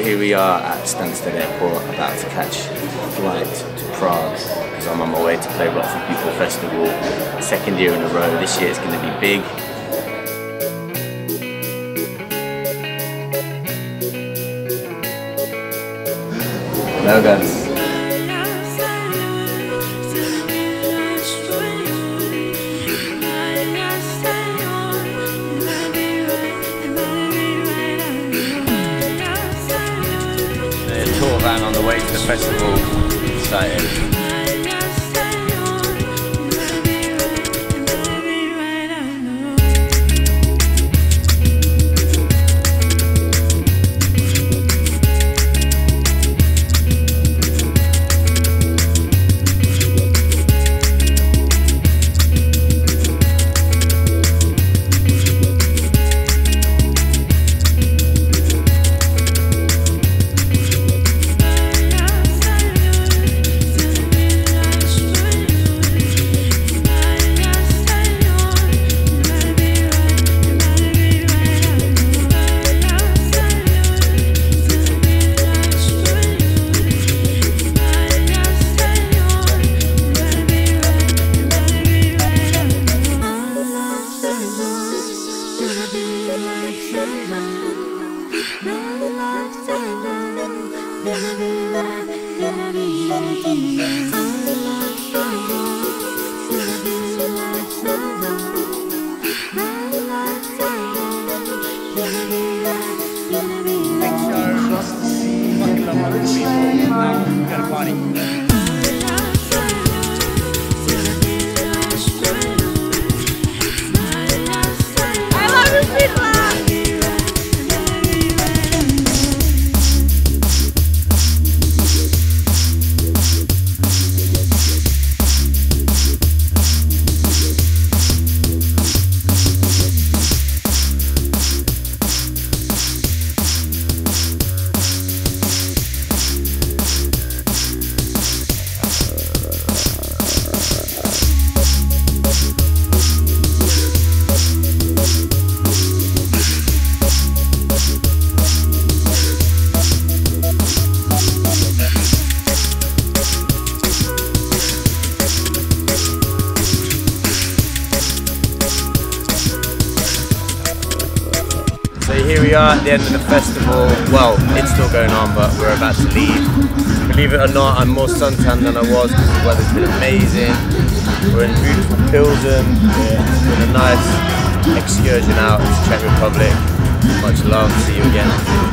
here we are at Stansted Airport, about to catch a flight to Prague because I'm on my way to play Rock for People Festival. Second year in a row. This year it's going to be big. Hello guys. Tour van on the way to the festival. Excited. So here we are at the end of the festival. Well, it's still going on, but we're about to leave. Believe it or not, I'm more suntanned than I was because the weather's been amazing. We're in beautiful Pilsen. We're doing a nice excursion out to Czech Republic. Much love. See you again.